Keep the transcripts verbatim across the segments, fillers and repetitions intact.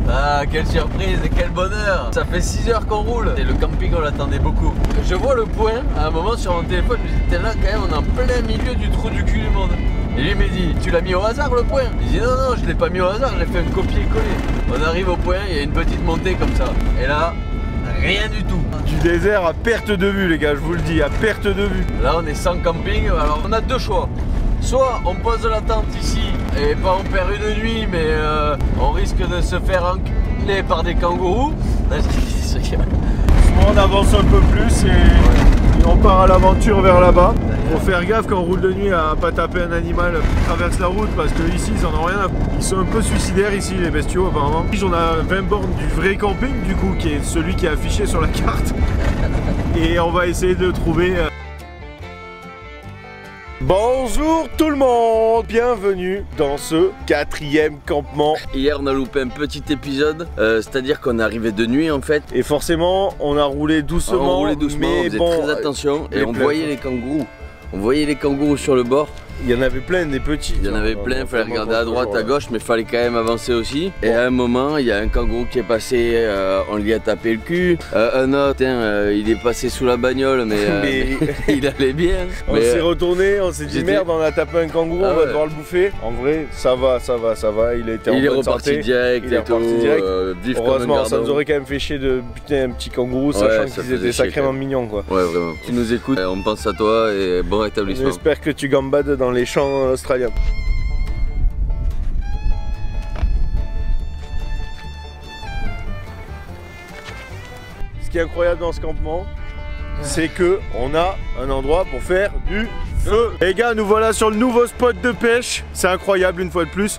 Ah, quelle surprise et quel bonheur. Ça fait six heures qu'on roule et le camping on l'attendait beaucoup. Je vois le point à un moment sur mon téléphone, je me dis, t'es là quand même, on est en plein milieu du trou du cul du monde. Et lui me dit, tu l'as mis au hasard le point? Il dit non non, je l'ai pas mis au hasard, j'ai fait un copier-coller. On arrive au point, il y a une petite montée comme ça. Et là, rien du tout. Du désert à perte de vue les gars, je vous le dis, à perte de vue. Là on est sans camping, alors on a deux choix. Soit on pose la tente ici et pas on perd une nuit, mais euh, on risque de se faire enculer par des kangourous. Soit on avance un peu plus et, ouais. et on part à l'aventure vers là-bas. Faut faire gaffe quand on roule de nuit à pas taper un animal qui traverse la route parce que ici ils en ont rien à... Ils sont un peu suicidaires ici les bestiaux apparemment. On a vingt bornes du vrai camping du coup qui est celui qui est affiché sur la carte. Et on va essayer de le trouver. Bonjour tout le monde, bienvenue dans ce quatrième campement. Hier on a loupé un petit épisode, euh, c'est-à-dire qu'on est arrivé de nuit en fait. Et forcément on a roulé doucement, on roulait doucement, mais on faisait bon, très attention et on pleins. voyait les kangourous. On voyait les kangourous sur le bord. Il y en avait plein, des petits. Il y en avait plein, il fallait regarder à droite, à gauche, mais il fallait quand même avancer aussi. Et à un moment, il y a un kangourou qui est passé, euh, on lui a tapé le cul. Euh, un autre, hein, euh, il est passé sous la bagnole, mais, euh, mais... il allait bien. On s'est retourné, on s'est dit merde, on a tapé un kangourou, ah, on va ouais. devoir le bouffer. En vrai, ça va, ça va, ça va. Il a été en il est bonne reparti santé. direct. Il est reparti tout, direct. Euh, Heureusement, ça nous aurait quand même fait chier de buter un petit kangourou, ouais, sachant qu'ils étaient sacrément mignons, quoi. Ouais, vraiment. Tu nous écoutes, on pense à toi et bon rétablissement. J'espère que tu gambades dans les champs australiens. Ce qui est incroyable dans ce campement, c'est que on a un endroit pour faire du feu. Les gars, nous voilà sur le nouveau spot de pêche. C'est incroyable une fois de plus.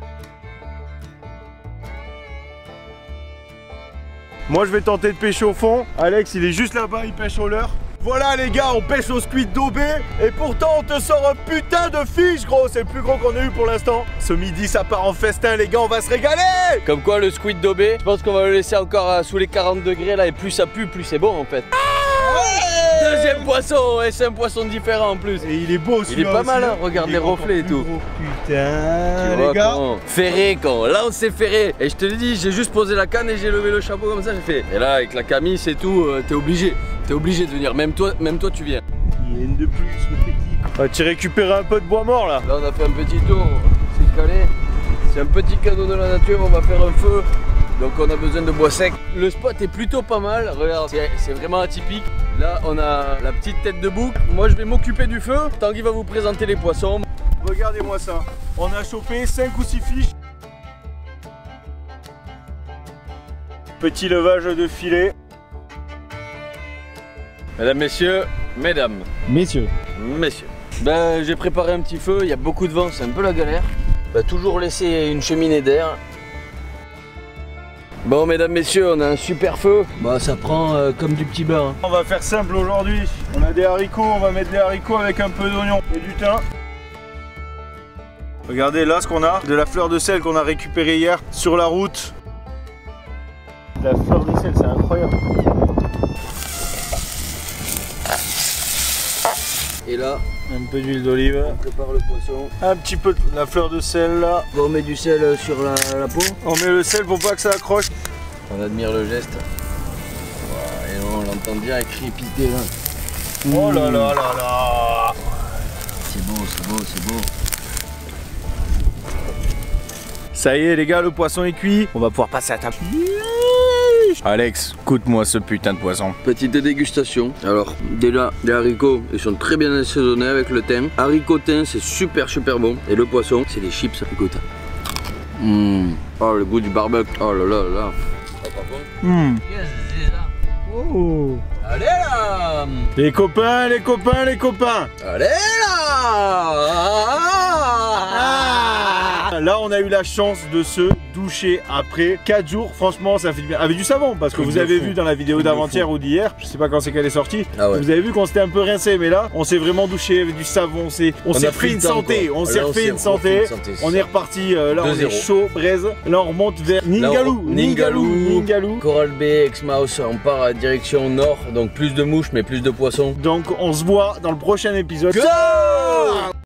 Moi je vais tenter de pêcher au fond. Alex il est juste là-bas, il pêche au leurre. Voilà les gars, on pêche au squid daubé et pourtant on te sort un putain de fiche gros, c'est le plus gros qu'on ait eu pour l'instant. Ce midi ça part en festin les gars, on va se régaler. Comme quoi le squid daubé, je pense qu'on va le laisser encore euh, sous les quarante degrés là et plus ça pue, plus c'est bon en fait. Ouais. Deuxième poisson, et c'est un poisson différent en plus. Et il est beau celui-là. Il est pas mal, hein. Regarde les reflets et tout. Gros. Putain les gars. Con. Ferré con, là on s'est ferré. Et je te le dis, j'ai juste posé la canne et j'ai levé le chapeau comme ça, j'ai fait. Et là avec la Camille c'est tout, euh, t'es obligé. T'es obligé de venir, même toi, même toi tu viens. Il y a une de plus, le petit. Ah, tu récupères un peu de bois mort là. Là on a fait un petit tour, c'est calé. C'est un petit cadeau de la nature, on va faire un feu. Donc on a besoin de bois sec. Le spot est plutôt pas mal, regarde, c'est vraiment atypique. Là on a la petite tête de bouc. Moi je vais m'occuper du feu, Tanguy va vous présenter les poissons. Regardez-moi ça, on a chopé cinq ou six fiches. Petit levage de filet. Mesdames, messieurs, mesdames. Messieurs. Messieurs. Ben, j'ai préparé un petit feu, il y a beaucoup de vent, c'est un peu la galère. Ben, toujours laisser une cheminée d'air. Bon, mesdames, messieurs, on a un super feu. Bah, ça prend euh, comme du petit beurre. Hein. On va faire simple aujourd'hui. On a des haricots, on va mettre des haricots avec un peu d'oignon et du thym. Regardez là ce qu'on a, de la fleur de sel qu'on a récupérée hier sur la route. La fleur de sel, c'est incroyable. Et là, un peu d'huile d'olive. On prépare le poisson. Un petit peu de la fleur de sel là. Bon, on met du sel sur la, la peau. On met le sel pour pas que ça accroche. On admire le geste. Wow, et on l'entend direct crépiter là. Oh là là là là. C'est beau, c'est beau, c'est beau. Ça y est les gars, le poisson est cuit. On va pouvoir passer à table. Alex, coûte-moi ce putain de poisson. Petite dégustation. Alors, déjà, les haricots, ils sont très bien assaisonnés avec le thym. Haricot thym, c'est super super bon. Et le poisson, c'est des chips. Écoute. Mmh. Oh, le goût du barbecue. Oh là là là. Mmh. Qu'est-ce oh. Allez là. Les copains, les copains, les copains. Allez là. Ah. Là, on a eu la chance de se doucher après quatre jours. Franchement, ça fait du bien. Avec du savon, parce que vous avez vu dans la vidéo d'avant-hier ou d'hier, je sais pas quand c'est qu'elle est sortie, ah ouais. Vous avez vu qu'on s'était un peu rincé, mais là, on s'est vraiment douché avec du savon. On s'est refait une santé. On s'est refait une santé. On est reparti. Euh, là, on est chaud, braise. Là, on remonte vers Ningaloo. Ningaloo. Ningaloo. Coral Bay, Exmouth. On part à direction nord, donc plus de mouches, mais plus de poissons. Donc, on se voit dans le prochain épisode. Go!